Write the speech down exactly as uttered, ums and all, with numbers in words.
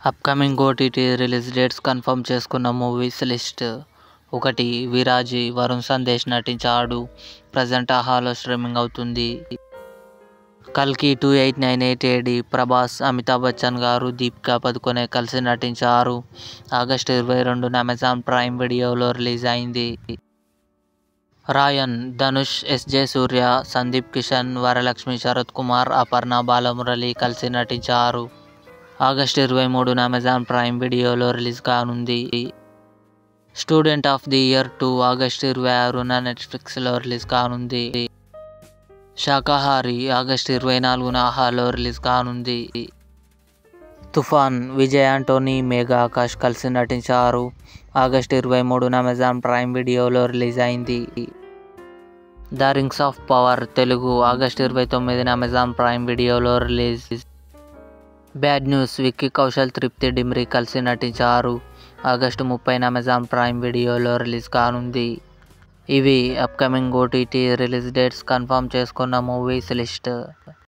Upcoming OTT release dates confirm చేసుకున్న movies list. ఒకటి విరాజి, వరుణ్ సందేశ్ నటించాడు. ప్రజెంట్ ఆహాలో స్ట్రీమింగ్ అవుతుంది. కల్కి two eight nine eight AD, Prabhas, Amitabh Bachchan garu, Deepika Padukone కలిసి నటించారు. ఆగస్టు ఇరవై రెండున అమెజాన్ ప్రైమ్ వీడియోలో రిలీజ్ అయింది. రాయన్, ధనుష్, ఎస్ జే సూర్య, సందీప్ కిషన్, వరలక్ష్మి శరత్ కుమార్, అపర్ణ బాలమురళి కలిసి నటించారు. ఆగస్టు ఇరవై మూడున అమెజాన్ ప్రైమ్ వీడియోలో రిలీజ్ కానుంది. Student of the year two August ఇరవై ఆరున నెట్ఫ్లిక్స్లో రిలీజ్ కానుంది. శాకాహారి ఆగస్టు ఇరవై నాలుగున ఆహాలో రిలీజ్ కానుంది. తుఫాన్, విజయ్ ఆంటోనీ, మేఘా ఆకాష్ కలిసి నటించారు. ఆగస్టు ఇరవై మూడున అమెజాన్ ప్రైమ్ వీడియోలో రిలీజ్ అయింది. The rings of power Telugu August ఇరవై తొమ్మిదిన అమెజాన్ ప్రైమ్ వీడియోలో release. Bad news, Vicky Kaushal, Tripti Dimri కలిసి నటించారు. ఆగస్టు ముప్పైన అమెజాన్ ప్రైమ్ వీడియోలో రిలీజ్ కానుంది. ఇవి upcoming OTT release dates confirm చేసుకున్న మూవీస్ లిస్ట్.